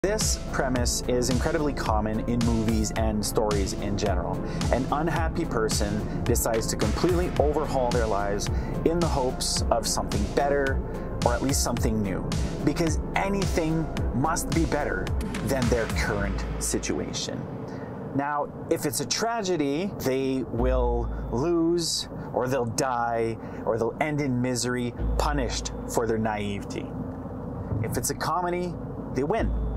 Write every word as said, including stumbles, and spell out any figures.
This premise is incredibly common in movies and stories in general. An unhappy person decides to completely overhaul their lives in the hopes of something better, or at least something new, because anything must be better than their current situation. Now, if it's a tragedy, they will lose, or they'll die, or they'll end in misery, punished for their naivety. If it's a comedy, they win.